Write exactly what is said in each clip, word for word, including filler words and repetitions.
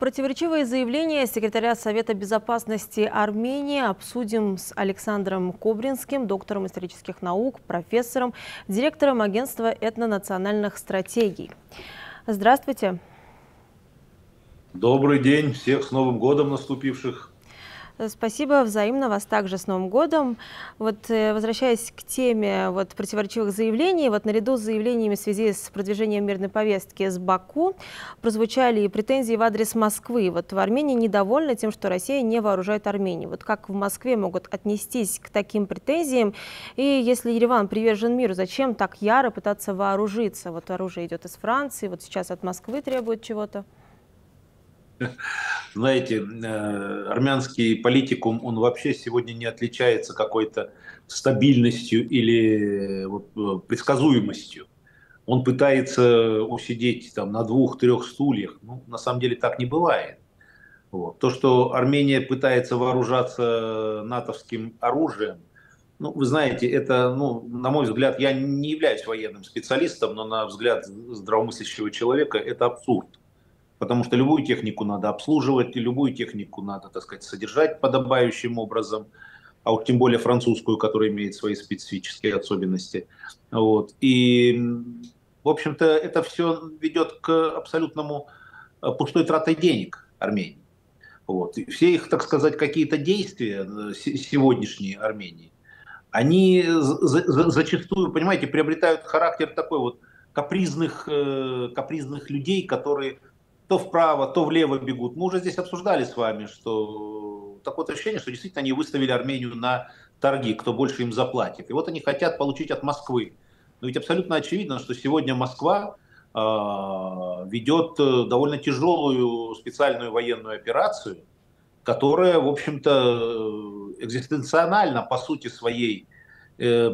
Противоречивые заявления секретаря Совета безопасности Армении обсудим с Александром Кобринским, доктором исторических наук, профессором, директором агентства этнонациональных стратегий. Здравствуйте. Добрый день, всех с Новым годом наступивших. Спасибо, взаимно, вас также с Новым годом. Вот, возвращаясь к теме вот, противоречивых заявлений, вот наряду с заявлениями в связи с продвижением мирной повестки с Баку прозвучали и претензии в адрес Москвы. Вот в Армении недовольны тем, что Россия не вооружает Армению. Вот как в Москве могут отнестись к таким претензиям? И если Ереван привержен миру, зачем так яро пытаться вооружиться? Вот оружие идет из Франции, вот сейчас от Москвы требует чего-то. Знаете, армянский политикум, он вообще сегодня не отличается какой-то стабильностью или вот, предсказуемостью. Он пытается усидеть там на двух-трех стульях. Ну, на самом деле так не бывает. Вот. То, что Армения пытается вооружаться натовским оружием, ну, вы знаете, это, ну, на мой взгляд, я не являюсь военным специалистом, но на взгляд здравомыслящего человека это абсурд. Потому что любую технику надо обслуживать, и любую технику надо, так сказать, содержать подобающим образом, а уж тем более французскую, которая имеет свои специфические особенности. Вот. И, в общем-то, это все ведет к абсолютному пустой трате денег Армении. Вот. И все их, так сказать, какие-то действия сегодняшней Армении, они зачастую, понимаете, приобретают характер такой вот капризных, капризных людей, которые то вправо, то влево бегут. Мы уже здесь обсуждали с вами, что такое ощущение, что действительно они выставили Армению на торги, кто больше им заплатит. И вот они хотят получить от Москвы. Но ведь абсолютно очевидно, что сегодня Москва э, ведет довольно тяжелую специальную военную операцию, которая, в общем-то, экзистенциональна по сути своей э,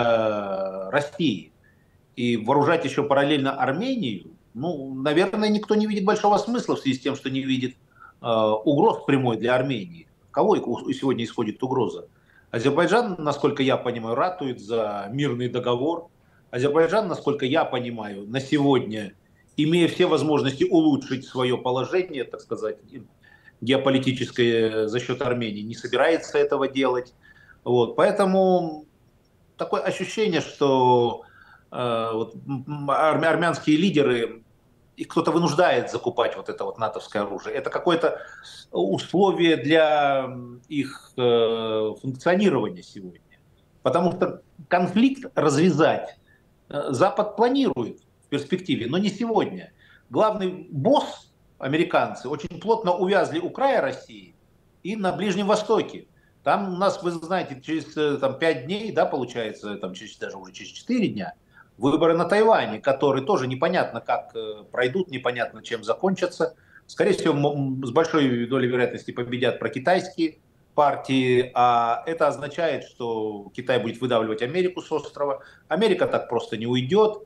для России. И вооружать еще параллельно Армению, ну, наверное, никто не видит большого смысла в связи с тем, что не видит э, угроз прямой для Армении. Кого сегодня исходит угроза? Азербайджан, насколько я понимаю, ратует за мирный договор. Азербайджан, насколько я понимаю, на сегодня, имея все возможности улучшить свое положение, так сказать, геополитическое за счет Армении, не собирается этого делать. Вот. Поэтому такое ощущение, что э, вот, армянские лидеры, их кто-то вынуждает закупать вот это вот натовское оружие. Это какое-то условие для их э, функционирования сегодня. Потому что конфликт развязать э, Запад планирует в перспективе, но не сегодня. Главный босс, американцы, очень плотно увязли у края России и на Ближнем Востоке. Там у нас, вы знаете, через там, пять дней, да, получается, там, через, даже уже через четыре дня, выборы на Тайване, которые тоже непонятно как пройдут, непонятно чем закончатся. Скорее всего, с большой долей вероятности победят прокитайские партии, а это означает, что Китай будет выдавливать Америку с острова. Америка так просто не уйдет.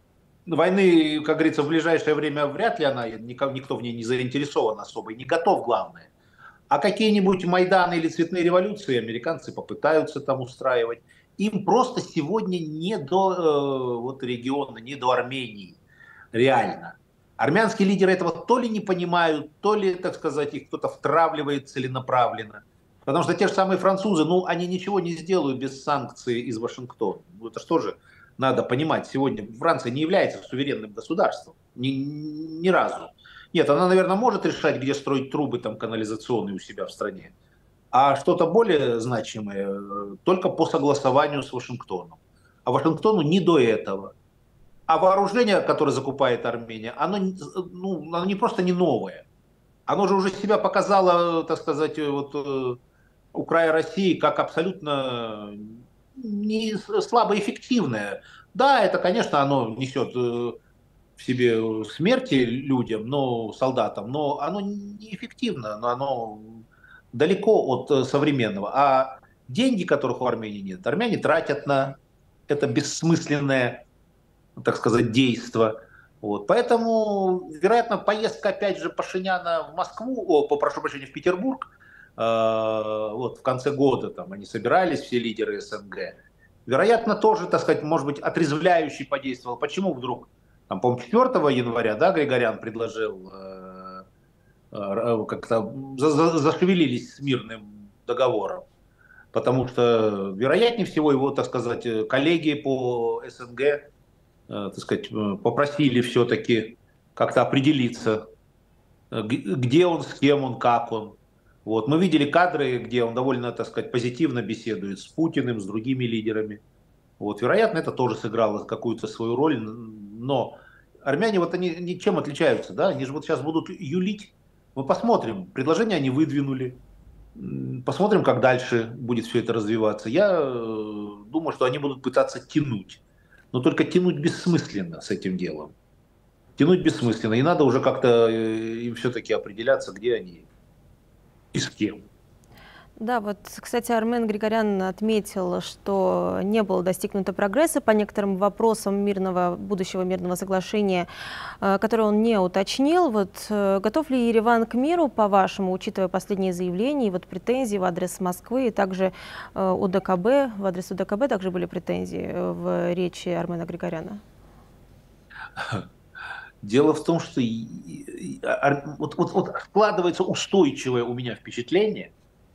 Войны, как говорится, в ближайшее время вряд ли она, никто в ней не заинтересован особо и не готов, главное. А какие-нибудь Майданы или цветные революции американцы попытаются там устраивать. Им просто сегодня не до э, вот, региона, не до Армении. Реально. Армянские лидеры этого то ли не понимают, то ли, так сказать, их кто-то втравливает целенаправленно. Потому что те же самые французы, ну, они ничего не сделают без санкций из Вашингтона. Ну, это что же надо понимать. Сегодня Франция не является суверенным государством. Ни, ни разу. Нет, она, наверное, может решать, где строить трубы там, канализационные у себя в стране. А что-то более значимое только по согласованию с Вашингтоном. А Вашингтону не до этого. А вооружение, которое закупает Армения, оно, ну, оно не просто не новое. Оно же уже себя показало, так сказать, вот, у края России как абсолютно не слабо эффективное. Да, это, конечно, оно несет в себе смерти людям, но солдатам, но оно неэффективно, но оно далеко от современного. А деньги, которых у Армении нет, армяне тратят на это бессмысленное, так сказать, действо. Вот. Поэтому, вероятно, поездка, опять же, Пашиняна в Москву, о, попрошу прощения, в Петербург, э, вот, в конце года там они собирались, все лидеры СНГ, вероятно, тоже, так сказать, может быть, отрезвляющий подействовал. Почему вдруг, там, по-моему, четвёртого января, да, Григорян предложил э, как-то зашевелились с мирным договором. Потому что, вероятнее всего, его, так сказать, коллеги по СНГ, так сказать, попросили все-таки как-то определиться, где он, с кем он, как он. Вот. Мы видели кадры, где он довольно, так сказать, позитивно беседует с Путиным, с другими лидерами. Вот. Вероятно, это тоже сыграло какую-то свою роль. Но армяне, вот они, они чем отличаются? Да? Они же вот сейчас будут юлить. Мы посмотрим. Предложение они выдвинули. Посмотрим, как дальше будет все это развиваться. Я думаю, что они будут пытаться тянуть. Но только тянуть бессмысленно с этим делом. Тянуть бессмысленно. И надо уже как-то им все-таки определяться, где они и с кем. Да, вот, кстати, Армен Григорян отметил, что не было достигнуто прогресса по некоторым вопросам мирного, будущего мирного соглашения, которое он не уточнил. Вот, готов ли Ереван к миру, по-вашему, учитывая последние заявления и вот претензии в адрес Москвы, и также УДКБ, в адрес УДКБ также были претензии в речи Армена Григоряна? Дело в том, что вот, вот, вот складывается устойчивое у меня впечатление,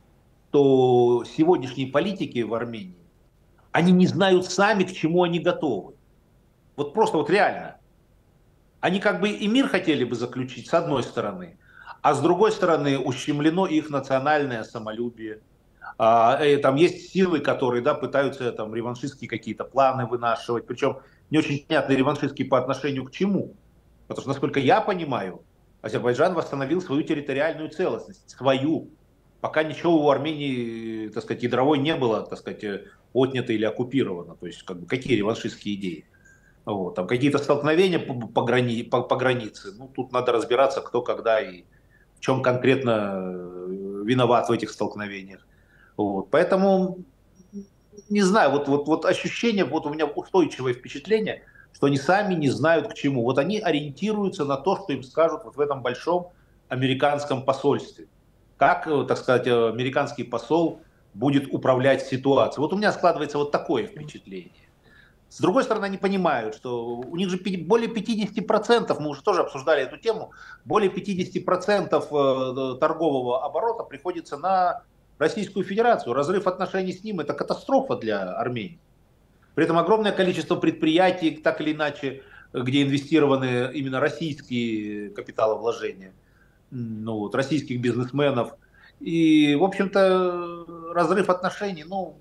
что сегодняшние политики в Армении, они не знают сами, к чему они готовы. Вот просто вот реально. Они как бы и мир хотели бы заключить, с одной стороны, а с другой стороны ущемлено их национальное самолюбие. А, и там есть силы, которые, да, пытаются там реваншистские какие-то планы вынашивать, причем не очень понятно, реваншистские по отношению к чему. Потому что, насколько я понимаю, Азербайджан восстановил свою территориальную целостность, свою. Пока ничего у Армении, так сказать, ядровой не было, так сказать, отнято или оккупировано. То есть, как бы, какие реваншистские идеи? Вот, там какие-то столкновения по, по, грани, по, по границе. Ну, тут надо разбираться, кто, когда и в чем конкретно виноват в этих столкновениях. Вот, поэтому, не знаю, вот, вот, вот ощущение, вот у меня устойчивое впечатление, что они сами не знают к чему. Вот они ориентируются на то, что им скажут вот в этом большом американском посольстве. Как, так сказать, американский посол будет управлять ситуацией. Вот у меня складывается вот такое впечатление. С другой стороны, они понимают, что у них же более пятидесяти процентов, мы уже тоже обсуждали эту тему, более пятидесяти процентов торгового оборота приходится на Российскую Федерацию. Разрыв отношений с ним – это катастрофа для Армении. При этом огромное количество предприятий, так или иначе, где инвестированы именно российские капиталовложения, ну, вот, российских бизнесменов. И, в общем-то, разрыв отношений, ну,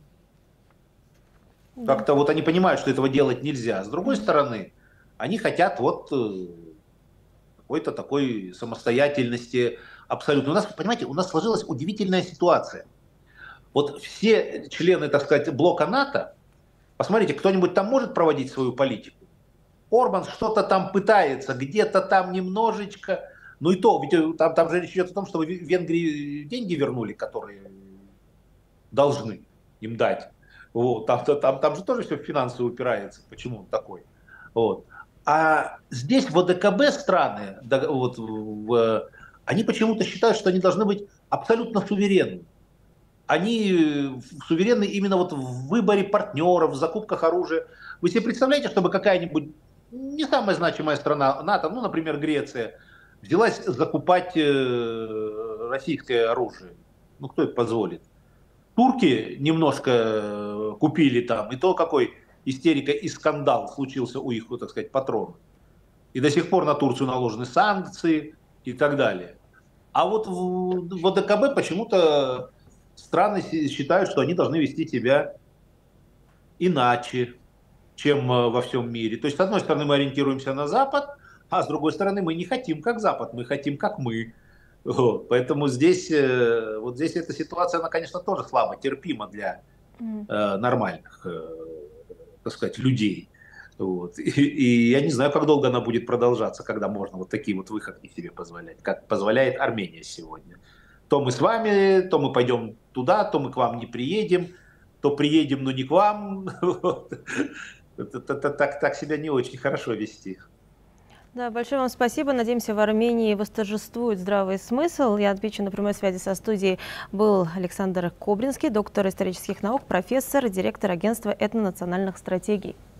как-то вот они понимают, что этого делать нельзя. С другой стороны, они хотят вот какой-то такой самостоятельности абсолютно. У нас, понимаете, у нас сложилась удивительная ситуация. Вот все члены, так сказать, блока НАТО, посмотрите, кто-нибудь там может проводить свою политику? Орбан что-то там пытается, где-то там немножечко. Ну и то, ведь там, там же речь идет о том, что в Венгрии деньги вернули, которые должны им дать. Вот, там, там, там же тоже все в финансы упирается. Почему он такой? Вот. А здесь в ОДКБ страны, да, вот, в, они почему-то считают, что они должны быть абсолютно суверенны. Они суверенны именно вот в выборе партнеров, в закупках оружия. Вы себе представляете, чтобы какая-нибудь не самая значимая страна НАТО, ну, например, Греция, взялась закупать э, российское оружие? Ну, кто это позволит? Турки немножко купили там, и то какой истерика и скандал случился у их, так сказать, патронов. И до сих пор на Турцию наложены санкции и так далее. А вот в, в ОДКБ почему-то страны считают, что они должны вести себя иначе, чем во всем мире. То есть, с одной стороны, мы ориентируемся на Запад, а с другой стороны, мы не хотим как Запад, мы хотим как мы. Вот. Поэтому здесь, вот здесь эта ситуация, она, конечно, тоже слабо терпима для э, нормальных, э, так сказать, людей. Вот. И, и я не знаю, как долго она будет продолжаться, когда можно вот такие вот выходки себе позволять, как позволяет Армения сегодня. То мы с вами, то мы пойдем туда, то мы к вам не приедем, то приедем, но не к вам. Так, так себя не очень хорошо вести. Да, большое вам спасибо. Надеемся, в Армении восторжествует здравый смысл. Я отвечу на прямой связи со студией был Александр Кобринский, доктор исторических наук, профессор и директор агентства этнонациональных стратегий.